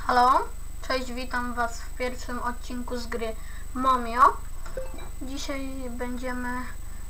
Halo, cześć, witam was w pierwszym odcinku z gry Momio. Dzisiaj będziemy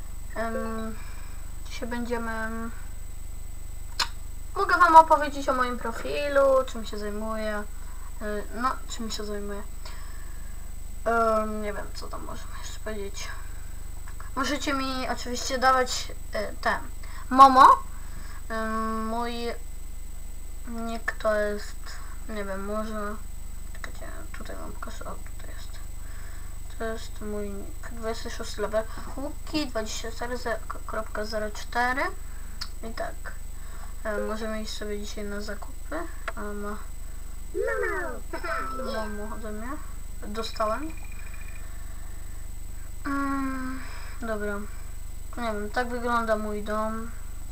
mogę wam opowiedzieć o moim profilu, czym się zajmuję. Czym się zajmuję. Nie wiem, co tam możemy jeszcze powiedzieć. Możecie mi oczywiście dawać Momo. Mój nick to jest, nie wiem, może... Czekajcie, tutaj mam pokażę, o, tutaj jest. To jest mój nick, 26 level, Łuki 24.04. I tak, możemy iść sobie dzisiaj na zakupy. Momo ode mnie dostałem. Dobra, nie wiem, tak wygląda mój dom.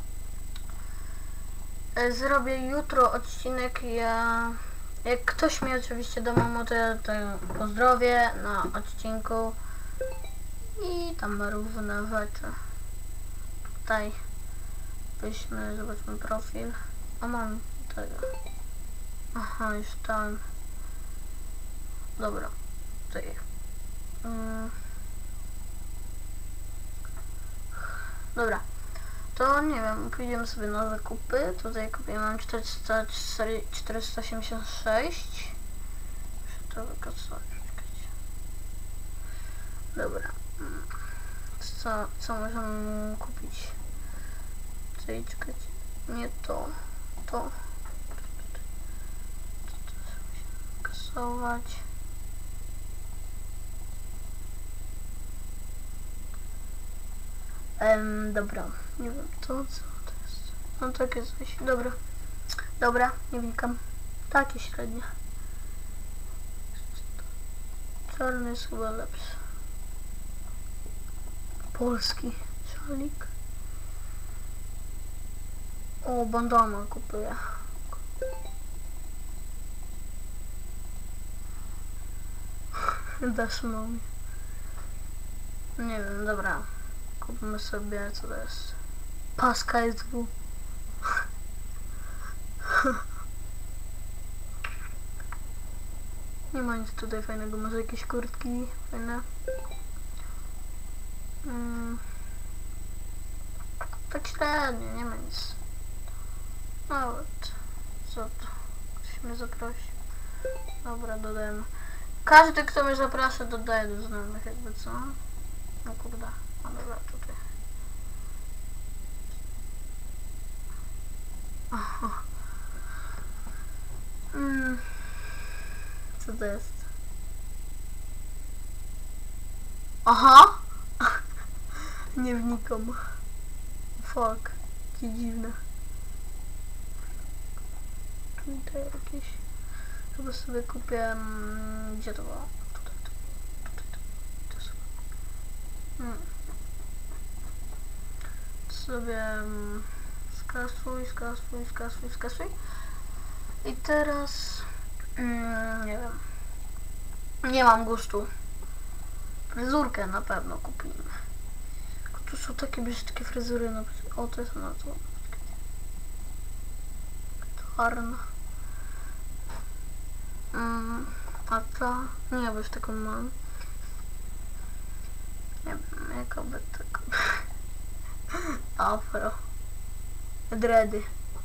Zrobię jutro odcinek, jak ktoś mi oczywiście da Momo, to ja pozdrowię na odcinku i tam różne rzeczy. Tutaj weźmy, zobaczmy profil. A mam tego. Aha, już tam. Dobra, tutaj. Dobra. To nie wiem, pójdziemy sobie na zakupy. Tutaj kupiłem, mam 486. Muszę to wykasować. Dobra. Co możemy kupić? Tutaj, czekajcie. Nie to. To kasować. Dobra. Nie wiem, co to jest. No takie coś. Dobra, nie wnikam. Takie średnie. Czarny jest chyba lepszy. Polski szalik. O, bandana kupuję. Dasz mamie. Nie wiem, dobra. Kupmy sobie, co to jest. Paska SW. Nie ma nic tutaj fajnego, może jakieś kurtki fajne. Tak średnio, nie ma nic. Nawet. Co to? Ktoś mnie zaprosi. Dobra, dodajemy. Każdy, kto mnie zaprasza, dodaje do znajomych, jakby co? No kurde, no dobra, tutaj. Aha. Co to jest? Aha! Nie wnikam. Fuck. Jakie dziwne. Tutaj jakieś... Chyba sobie kupię... Gdzie to było? Tutaj. Sobie skasuj. I teraz nie wiem. Nie mam gustu. Fryzurkę na pewno kupimy. Tu są takie brzydkie fryzury. O, to jest na to. Czarna. A ta? Nie, bo już taką mam. Nie wiem, jakoby taką. Afro. Dready.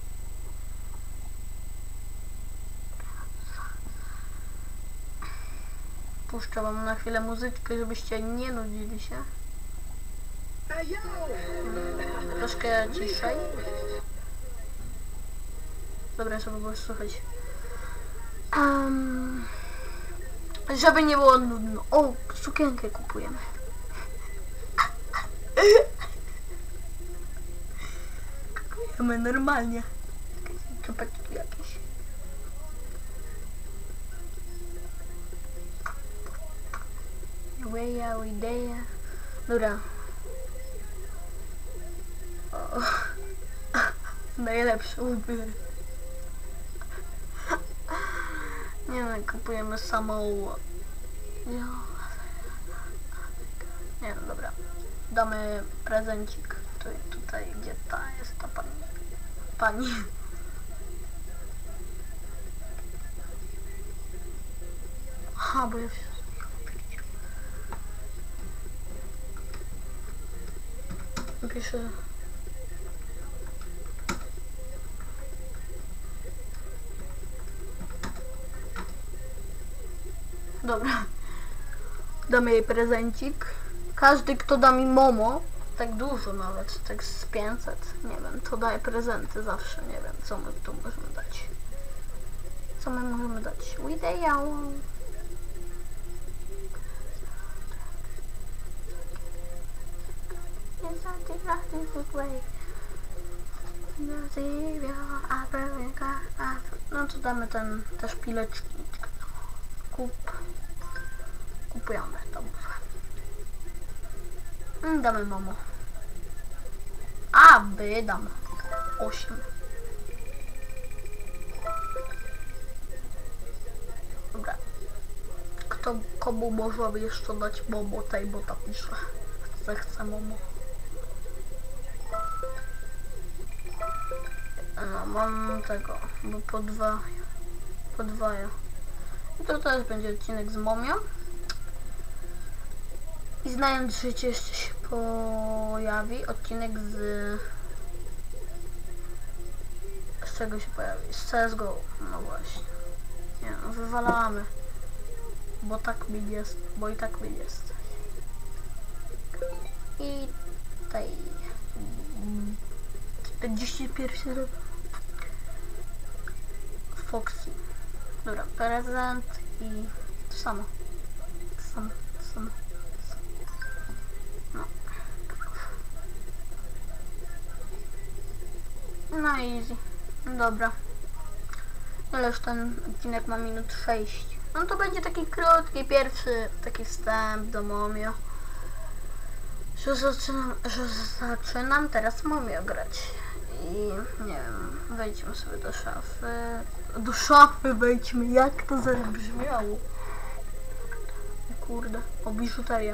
Puszczę wam na chwilę muzyczkę, żebyście nie nudzili się. Troszkę ciszej. Dobra, żeby było słychać. Żeby nie było nudno. O, sukienkę kupujemy. Kupujemy normalnie. Czapeczki jakieś. Ideja. Dobra. O. Najlepszy ubiór. Nie no, kupujemy samochód. Nie no, dobra. Damy prezencik. Tutaj, gdzie ta jest ta pani. Aha, bo ja się... Piszę... Dobra. Damy jej prezencik. Każdy, kto da mi Momo, tak dużo nawet, tak z 500, nie wiem, to daje prezenty zawsze, nie wiem, co my tu możemy dać. Co my możemy dać? Wideją. No to damy ten, te szpileczki. Kupujemy, dobrze. Damy Momo. Aby dam 8. Dobra. Komu można by jeszcze dać Momo? Tej, bo ta pisze. Chce Momo. No, mam tego, bo podwaja. I to też będzie odcinek z Momią. I znając życie jeszcze się pojawi odcinek z czego się pojawi? Z CSGO. No właśnie. Nie no, wywalamy. Bo tak mi jest, bo i tak mi jest. I tej 41 rok. Foxy. Dobra, prezent i to samo. No. No easy. Dobra. Ileż ten odcinek ma minut 6. No to będzie taki krótki, pierwszy taki wstęp do Momio. Że zaczynam teraz Momio grać. I nie wiem, wejdźmy sobie do szafy. Do szafy wejdźmy, jak to zabrzmiało. O kurde, o biżuteria.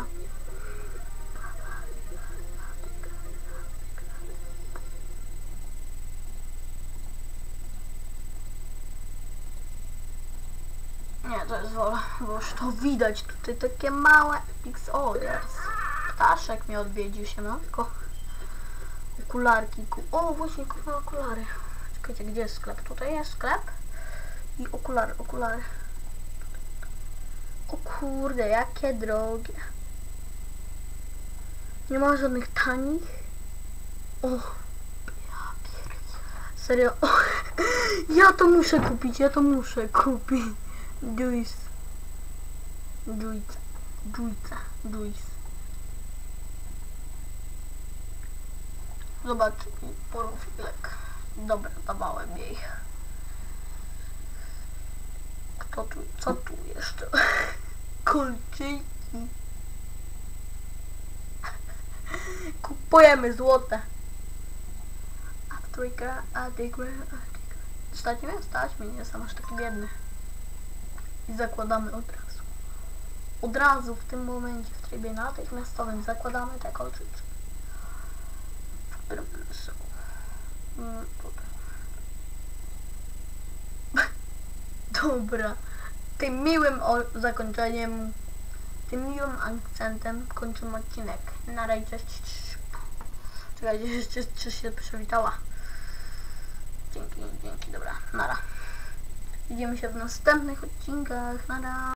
Nie, to jest wola, bo już to widać tutaj takie małe o, jest. Ptaszek mnie odwiedził się, no tylko okularki. O, właśnie kupię okulary. Czekajcie, gdzie jest sklep? Tutaj jest sklep i okulary. O kurde, jakie drogie. Nie ma żadnych tanich. O, ja pierdolę. Serio, o, ja to muszę kupić. Juice. Zobacz, porówilek. Dobra, dawałem jej. Co tu jeszcze? Kolczyki. Kupujemy złote. Stać mnie? Stać mnie, nie jestem aż taki biedny. I zakładamy od razu. Od razu w tym momencie, w trybie natychmiastowym zakładamy te kolczyczki. W którym są. Tutaj. Dobra. Tym miłym zakończeniem, tym miłym akcentem kończymy odcinek. Na razie, cześć. Czekajcie, jeszcze się przywitała. Dzięki, dobra, nara. Widzimy się w następnych odcinkach, nara.